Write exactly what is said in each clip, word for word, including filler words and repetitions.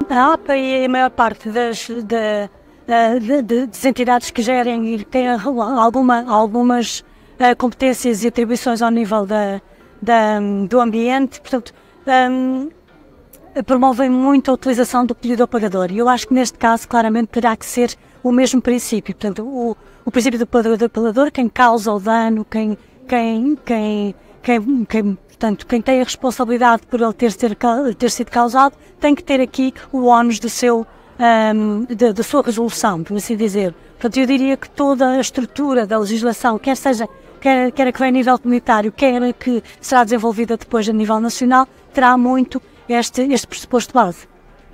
A APA e a maior parte das, de, de, de, das entidades que gerem e têm alguma, algumas uh, competências e atribuições ao nível da, da, do ambiente, portanto, um, promovem muito a utilização do poluidor-pagador. E eu acho que neste caso, claramente, terá que ser o mesmo princípio. Portanto, o, o princípio do poluidor-pagador, quem causa o dano, quem, quem, quem, quem, quem Portanto, quem tem a responsabilidade por ele ter, ter, ter sido causado tem que ter aqui o ónus do seu, um, de, da sua resolução, por assim dizer. Portanto, eu diria que toda a estrutura da legislação, quer seja, quer, quer a que vem a nível comunitário, quer a que será desenvolvida depois a nível nacional, terá muito este, este pressuposto base.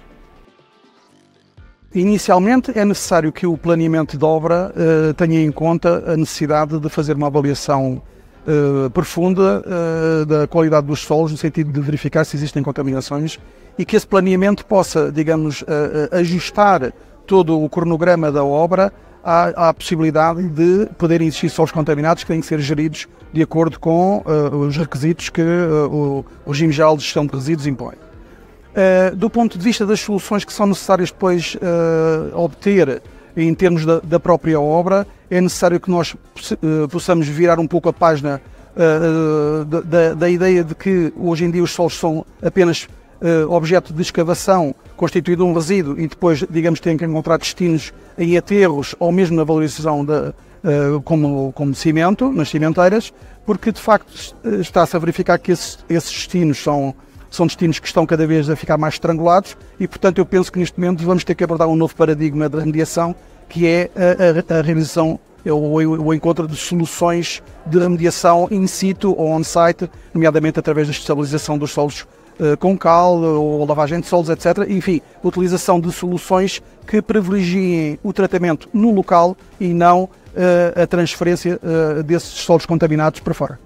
Inicialmente é necessário que o planeamento de obra uh, tenha em conta a necessidade de fazer uma avaliação Uh, profunda uh, da qualidade dos solos, no sentido de verificar se existem contaminações e que esse planeamento possa, digamos, uh, uh, ajustar todo o cronograma da obra à, à possibilidade de poderem existir solos contaminados que têm que ser geridos de acordo com uh, os requisitos que uh, o, o regime geral de gestão de resíduos impõe. Uh, do ponto de vista das soluções que são necessárias depois uh, obter em termos da, da própria obra, é necessário que nós uh, possamos virar um pouco a página uh, da, da, da ideia de que hoje em dia os solos são apenas uh, objeto de escavação, constituído um resíduo e depois, digamos, têm que encontrar destinos em aterros ou mesmo na valorização de, uh, como, como cimento, nas cimenteiras, porque de facto está-se a verificar que esses, esses destinos são São destinos que estão cada vez a ficar mais estrangulados e, portanto, eu penso que neste momento vamos ter que abordar um novo paradigma de remediação, que é a, a, a realização, o, o encontro de soluções de remediação in situ ou on-site, nomeadamente através da estabilização dos solos uh, com cal ou lavagem de solos, etcétera. Enfim, utilização de soluções que privilegiem o tratamento no local e não uh, a transferência uh, desses solos contaminados para fora.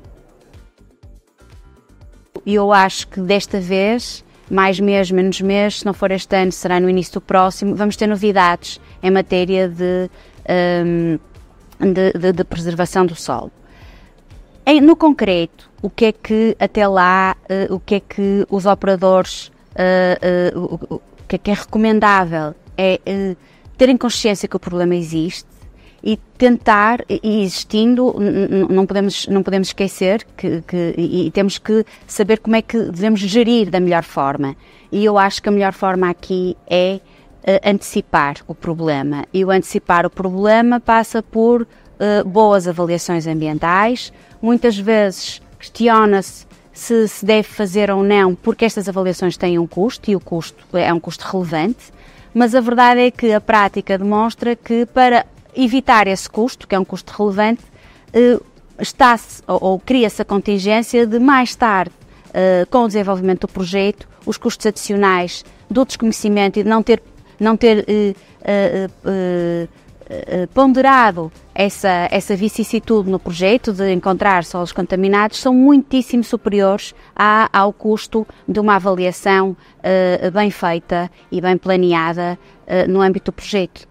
E eu acho que desta vez, mais mês, menos mês, se não for este ano, será no início do próximo, vamos ter novidades em matéria de, um, de, de, de preservação do solo. Em, no concreto, o que é que até lá, uh, o que é que os operadores, uh, uh, o, o que é que é recomendável é uh, terem consciência que o problema existe, e tentar, e existindo, não podemos, não podemos esquecer que, que e temos que saber como é que devemos gerir da melhor forma. E eu acho que a melhor forma aqui é uh, antecipar o problema. E o antecipar o problema passa por uh, boas avaliações ambientais. Muitas vezes questiona-se se se deve fazer ou não, porque estas avaliações têm um custo, e o custo é um custo relevante, mas a verdade é que a prática demonstra que para evitar esse custo, que é um custo relevante, uh, está-se ou, ou cria-se a contingência de mais tarde, uh, com o desenvolvimento do projeto, os custos adicionais do desconhecimento e de não ter, não ter uh, uh, uh, uh, ponderado essa, essa vicissitude no projeto de encontrar solos contaminados são muitíssimo superiores à, ao custo de uma avaliação uh, bem feita e bem planeada uh, no âmbito do projeto.